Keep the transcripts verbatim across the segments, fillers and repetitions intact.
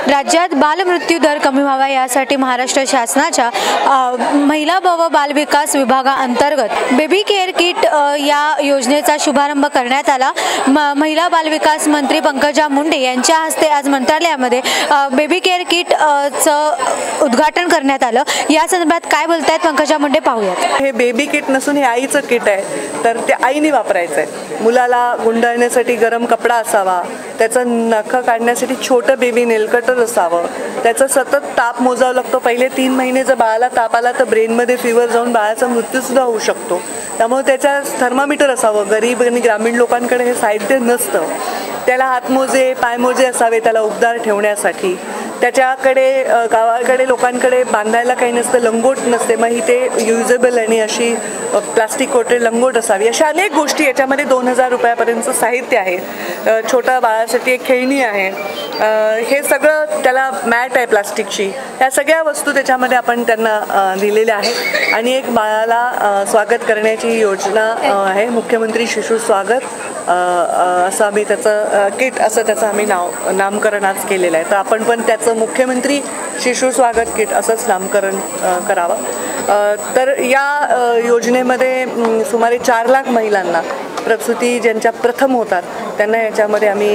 राज्यात बालमृत्यू दर कमी व्हावा यासाठी महाराष्ट्र शासनाच्या महिला व बालविकास विभागाअंतर्गत बेबी केअर किट या योजनेचा शुभारंभ करण्यात आला। महिला बालविकास मंत्री पंकजा मुंडे यांच्या हस्ते आज मंत्रालयामध्ये बेबी केअर किट चं उद्घाटन करण्यात आलं। या संदर्भात काय बोलतायत पंकजा मुंडे पाहूयात। हे बेबी किट नसून हे आईचं किट आहे, तर ते आईने वापरायचं आहे। मुलाला गुंडाळण्यासाठी गरम कपडा असावा, त्याचं नख काढण्यासाठी छोटं बेबी नेल कटर असावं, त्याचं सतत ताप मोजावा लागतो। पहिले तीन महिने जर बाळाला ताप आला तर ब्रेनमध्ये फीवर जाऊन बाळाचा मृत्यूसुद्धा होऊ शकतो। त्यामुळे त्याच्या थर्मामीटर असावं। गरीब आणि ग्रामीण लोकांकडे हे साहित्य नसतं। त्याला हातमोजे पायमोजे असावे त्याला उबदार ठेवण्यासाठी। त्याच्याकडे गावाकडे लोकांकडे बांधायला काही नसतं, लंगोट नसते, मग इथे युजेबल आणि अशी प्लास्टिक कोटेड लंगोट असावी। अशा अनेक गोष्टी याच्यामध्ये दोन हजार रुपयापर्यंतचं साहित्य आहे। छोट्या बाळासाठी एक खेळणी आहे, हे सगळं त्याला मॅट आहे प्लास्टिकची। ह्या सगळ्या वस्तू त्याच्यामध्ये आपण त्यांना दिलेल्या आहेत आणि एक बाळाला स्वागत करण्याची योजना आहे, मुख्यमंत्री शिशु स्वागत असं आम्ही त्याचं किट असं त्याचं आम्ही नाव नामकरण आज केलेलं आहे। तर आपण पण त्याचं मुख्यमंत्री शिशु स्वागत किट असंच नामकरण करावं। तर या योजनेमध्ये सुमारे चार लाख महिलांना प्रसूती ज्यांच्या प्रथम होतात त्यांना याच्यामध्ये आम्ही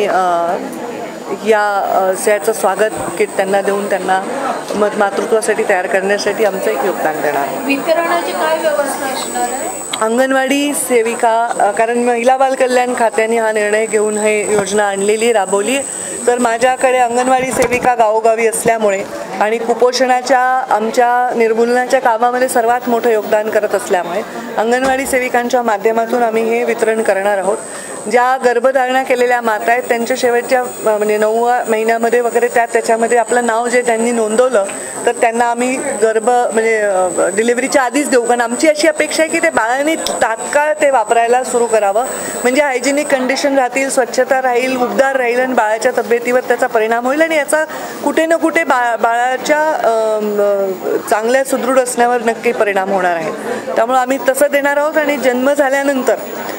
या याचं स्वागत किट त्यांना देऊन त्यांना मत मातृत्वासाठी तयार करण्यासाठी आमचं एक योगदान देणार। वितरणाची काय व्यवस्था असणार आहे? अंगणवाडी सेविका, कारण महिला बाल कल्याण खात्याने हा निर्णय घेऊन हे योजना आणलेली राबवली, तर माझ्याकडे अंगणवाडी सेविका गावोगावी असल्यामुळे आणि कुपोषणाच्या आमच्या निर्मूलनाच्या कामामध्ये सर्वात मोठं योगदान करत असल्यामुळे अंगणवाडी सेविकांच्या माध्यमातून आम्ही हे वितरण करणार आहोत। ज्या गर्भधारणा केलेल्या माता आहेत त्यांच्या शेवटच्या म्हणजे नवव्या महिन्यामध्ये वगैरे त्या त्याच्यामध्ये आपलं नाव जे त्यांनी नोंदवलं तर त्यांना आम्ही गर्भ म्हणजे डिलिव्हरीच्या आधीच देऊ, कारण आमची अशी अपेक्षा आहे की ते बाळाने तात्काळ ते वापरायला सुरू करावं, म्हणजे हायजेनिक कंडिशन राहतील, स्वच्छता राहील, उबदार राहील आणि बाळाच्या तब्येतीवर त्याचा परिणाम होईल आणि याचा कुठे ना कुठे बा बाळाच्या चांगल्या सुदृढ असण्यावर नक्की परिणाम होणार आहे। त्यामुळे आम्ही तसं देणार आहोत आणि जन्म झाल्यानंतर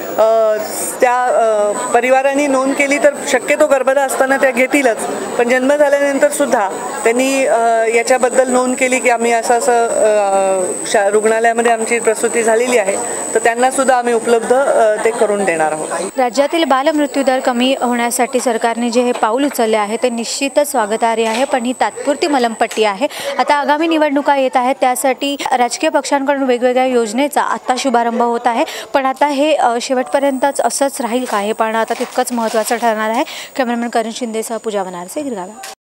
त्या परिवारांनी नोंद केली तर शक्यतो गर्भदा असताना त्या घेतीलच, पण जन्म झाल्यानंतर सुद्धा त्यांनी याच्याबद्दल नोंद केली की आम्ही असं असं शा रुग्णालयामध्ये आमची प्रसूती झालेली आहे, तर त्यांना सुद्धा आम्ही उपलब्ध ते करून देणार आहोत। राज्यातील बालमृत्यू दर कमी होण्यासाठी सरकारने जे हे पाऊल उचलले आहे ते निश्चितच स्वागतार्ह आहे, पण ही तात्पुरती मलमपट्टी आहे। आता आगामी निवडणुका येत आहेत, त्यासाठी राजकीय पक्षांकडून वेगवेगळ्या योजनेचा आता शुभारंभ होत आहे, पण आता हे शेवटपर्यंतच असंच राहील का हे पाहणं आता तितकंच महत्त्वाचं ठरणार आहे। कॅमेरामॅन करण शिंदेसह पूजा बनारसे गिरगाव।